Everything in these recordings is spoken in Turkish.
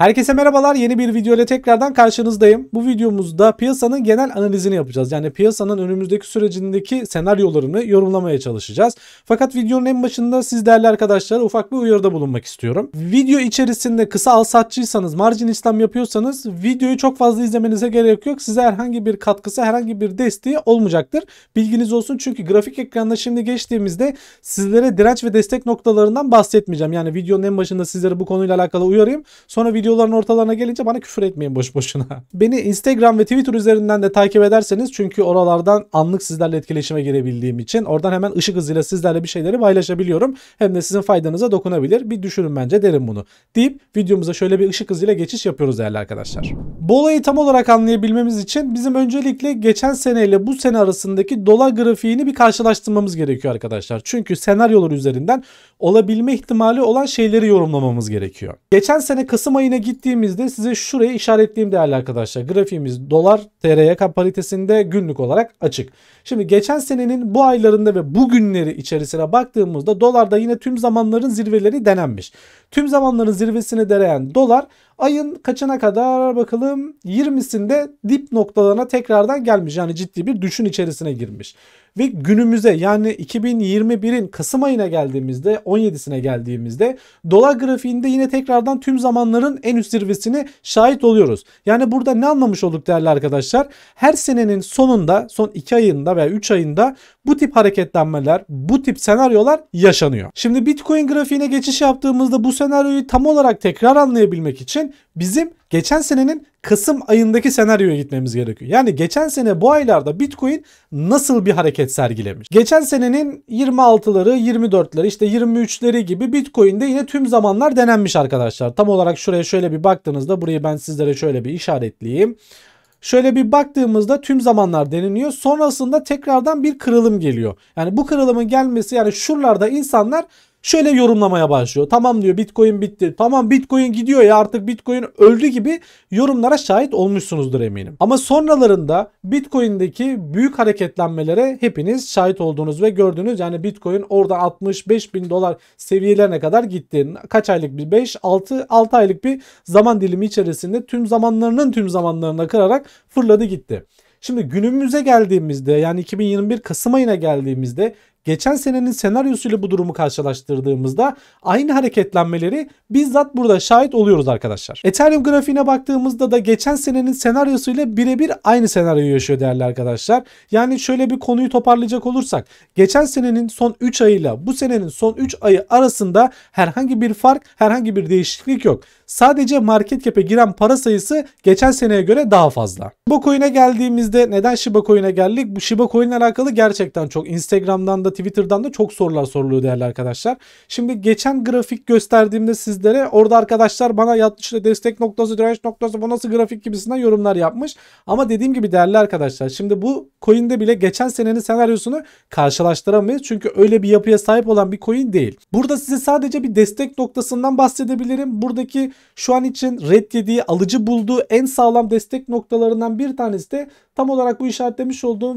Herkese merhabalar. Yeni bir video ile tekrardan karşınızdayım. Bu videomuzda piyasanın genel analizini yapacağız. Yani piyasanın önümüzdeki sürecindeki senaryolarını yorumlamaya çalışacağız. Fakat videonun en başında siz değerli arkadaşlara ufak bir uyarıda bulunmak istiyorum. Video içerisinde kısa al satçıysanız, marjin işlem yapıyorsanız videoyu çok fazla izlemenize gerek yok. Size herhangi bir katkısı, herhangi bir desteği olmayacaktır. Bilginiz olsun, çünkü grafik ekranda şimdi geçtiğimizde sizlere direnç ve destek noktalarından bahsetmeyeceğim. Yani videonun en başında sizlere bu konuyla alakalı uyarayım. Sonra videoların ortalarına gelince bana küfür etmeyin boş boşuna. Beni Instagram ve Twitter üzerinden de takip ederseniz, çünkü oralardan anlık sizlerle etkileşime girebildiğim için oradan hemen ışık hızıyla sizlerle bir şeyleri paylaşabiliyorum. Hem de sizin faydanıza dokunabilir. Bir düşünün bence, derim bunu. Deyip videomuza şöyle bir ışık hızıyla geçiş yapıyoruz değerli arkadaşlar. Bu olayı tam olarak anlayabilmemiz için bizim öncelikle geçen seneyle bu sene arasındaki dolar grafiğini bir karşılaştırmamız gerekiyor arkadaşlar. Çünkü senaryolar üzerinden olabilme ihtimali olan şeyleri yorumlamamız gerekiyor. Geçen sene Kasım ayına gittiğimizde size şurayı işaretleyeyim değerli arkadaşlar. Grafiğimiz dolar TRY paritesinde günlük olarak açık. Şimdi geçen senenin bu aylarında ve bu günleri içerisine baktığımızda dolarda yine tüm zamanların zirveleri denenmiş. Tüm zamanların zirvesini deneyen dolar ayın kaçına kadar bakalım 20'sinde dip noktalarına tekrardan gelmiş. Yani ciddi bir düşün içerisine girmiş. Ve günümüze, yani 2021'in Kasım ayına geldiğimizde, 17'sine geldiğimizde dolar grafiğinde yine tekrardan tüm zamanların en üst zirvesini şahit oluyoruz. Yani burada ne anlamış olduk değerli arkadaşlar? Her senenin sonunda, son 2 ayında veya 3 ayında bu tip hareketlenmeler, bu tip senaryolar yaşanıyor. Şimdi Bitcoin grafiğine geçiş yaptığımızda bu senaryoyu tam olarak tekrar anlayabilmek için bizim geçen senenin Kasım ayındaki senaryoya gitmemiz gerekiyor. Yani geçen sene bu aylarda Bitcoin nasıl bir hareket sergilemiş? Geçen senenin 26'ları, 24'leri, işte 23'leri gibi Bitcoin'de yine tüm zamanlar denenmiş arkadaşlar. Tam olarak şuraya şöyle bir baktığınızda, burayı ben sizlere şöyle bir işaretleyeyim. Şöyle bir baktığımızda tüm zamanlar deneniyor. Sonrasında tekrardan bir kırılım geliyor. Yani bu kırılımın gelmesi, yani şuralarda insanlar şöyle yorumlamaya başlıyor. Tamam diyor, Bitcoin bitti. Tamam, Bitcoin gidiyor ya, artık Bitcoin öldü gibi yorumlara şahit olmuşsunuzdur eminim. Ama sonralarında Bitcoin'deki büyük hareketlenmelere hepiniz şahit oldunuz ve gördünüz. Yani Bitcoin orada 65 bin dolar seviyelerine kadar gitti. Kaç aylık bir 6 aylık bir zaman dilimi içerisinde tüm zamanlarının tüm zamanlarına kırarak fırladı gitti. Şimdi günümüze geldiğimizde, yani 2021 Kasım ayına geldiğimizde, geçen senenin senaryosuyla bu durumu karşılaştırdığımızda aynı hareketlenmeleri bizzat burada şahit oluyoruz arkadaşlar. Ethereum grafiğine baktığımızda da geçen senenin senaryosuyla birebir aynı senaryoyu yaşıyor değerli arkadaşlar. Yani şöyle bir konuyu toparlayacak olursak, geçen senenin son 3 ayıyla bu senenin son 3 ayı arasında herhangi bir fark, herhangi bir değişiklik yok. Sadece market cap'e giren para sayısı geçen seneye göre daha fazla. Shiba Coin'e geldiğimizde, neden Shiba Coin'e geldik? Bu Shiba Coin ile alakalı gerçekten çok Instagram'dan da Twitter'dan da çok sorular soruluyor değerli arkadaşlar. Şimdi geçen grafik gösterdiğimde sizlere, orada arkadaşlar bana işte destek noktası, direnç noktası, bu nasıl grafik gibisinden yorumlar yapmış. Ama dediğim gibi değerli arkadaşlar, şimdi bu coin'de bile geçen senenin senaryosunu karşılaştıramayız. Çünkü öyle bir yapıya sahip olan bir coin değil. Burada size sadece bir destek noktasından bahsedebilirim. Buradaki şu an için red yediği, alıcı bulduğu en sağlam destek noktalarından bir tanesi de tam olarak bu işaretlemiş olduğum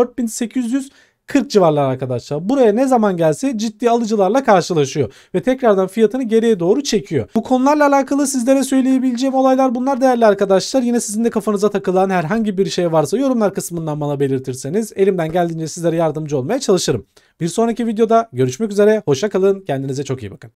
4840 civarlar arkadaşlar. Buraya ne zaman gelse ciddi alıcılarla karşılaşıyor ve tekrardan fiyatını geriye doğru çekiyor. Bu konularla alakalı sizlere söyleyebileceğim olaylar bunlar değerli arkadaşlar. Yine sizin de kafanıza takılan herhangi bir şey varsa yorumlar kısmından bana belirtirseniz elimden geldiğince sizlere yardımcı olmaya çalışırım. Bir sonraki videoda görüşmek üzere. Hoşça kalın. Kendinize çok iyi bakın.